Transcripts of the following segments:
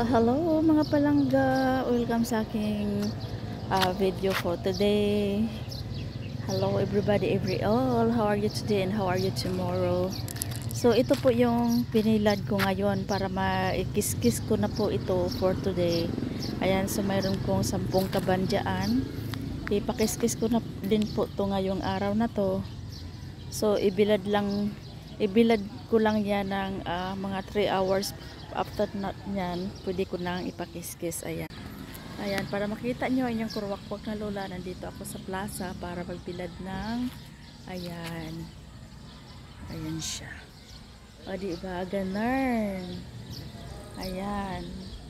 Hello mga palangga, welcome sa aking video for today. Hello everybody, every all, how are you today and how are you tomorrow? So ito po yung pinilad ko ngayon para maikis-kis ko na po ito for today. Ayan, so mayroon kong 10 kaban dyan. Ipakis-kis ko na din po to ngayong araw na to. So ibilad ko lang yan ng mga 3 hours. After nyan, pwede ko nang ipakis-kis. Ayan. Ayan, para makita nyo inyong kurwak-kwak na lola, nandito ako sa plaza para magbilad ng ayan. Ayan siya. O diba, ganun. Ayan.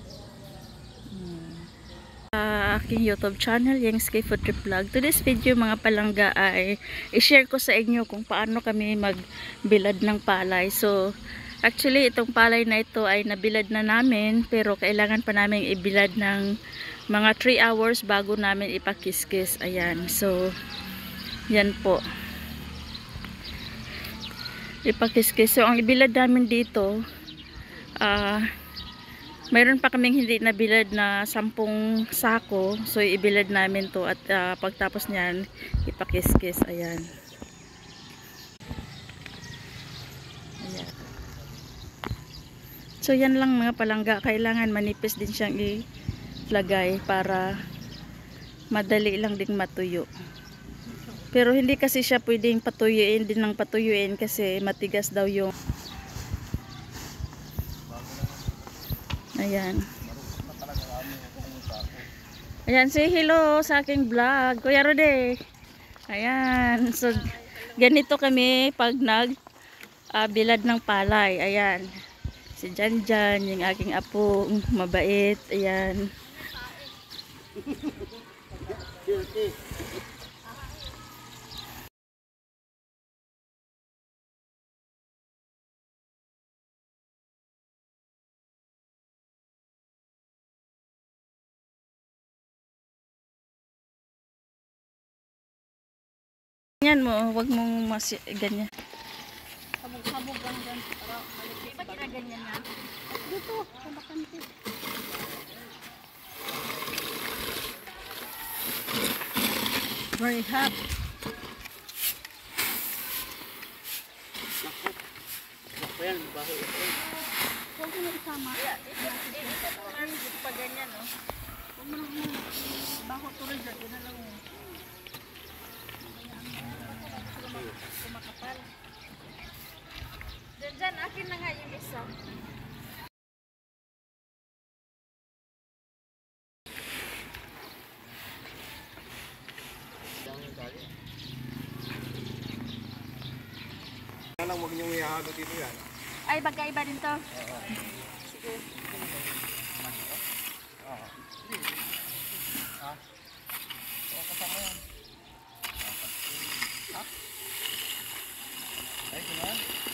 Aking YouTube channel, yung Sky Food Trip Vlog. Today's video mga palangga ay i-share ko sa inyo kung paano kami magbilad ng palay. So, actually, itong palay na ito ay nabilad na namin, pero kailangan pa namin ibilad ng mga 3 hours bago namin ipakis-kis. Ayan. So, yan po. Ipakis-kis. So, ang ibilad namin dito, mayroon pa kaming hindi nabilad na 10 sako. So, ibilad namin to at pagtapos niyan, ipakis-kis. Ayan. Ayan. So yan lang mga palangga, kailangan manipis din siyang ilagay para madali lang ding matuyo. Pero hindi kasi siya pwedeng patuyuin din ng patuyuin kasi matigas daw yung ayan. Ayan, say hello sa aking vlog, Kuya Rode. Ayan, so ganito kami pag bilad ng palay. Ayan. Si Janjan, yung aking apo, mabait. Ayan. Yan mo, wag mong ganyan. Habog-habog lang dyan. Para kira ganyan yan. Dito, kabakante. Very hot. Ayan, baho ito. Huwag mo na isama. Ito po lang pag ganyan, no? Huwag mo lang baho tuloy dyan. Yun na lang mo. Kumakapal. Dyan, akin na nga yung isa. Lang, huwag niyong ihahalo dito yan. Ay, magkaiba din to. Sige. Oo, kasama yan. Ay, kumain.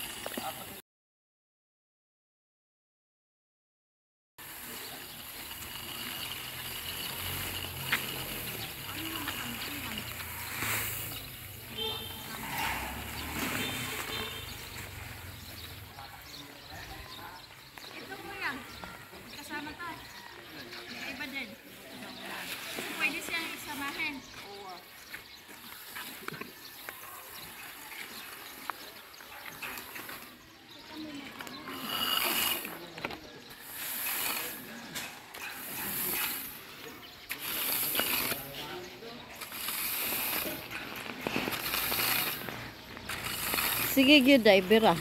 Ito po yan. Kasama to. Magkaiba din. Pwede siyang isamahin. Sige, gyud ay bira.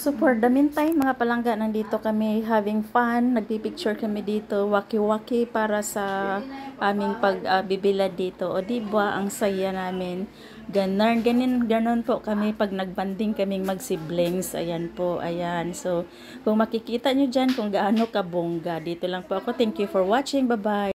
So for the meantime, mga palangga, nandito kami having fun. Nagpipicture kami dito, waki-waki para sa aming pagbibila dito. O diba, ang saya namin. Ganon po kami pag nagbanding kaming mag-siblings. Ayan po, ayan. So, kung makikita nyo dyan kung gaano kabongga. Dito lang po ako. Thank you for watching. Bye-bye.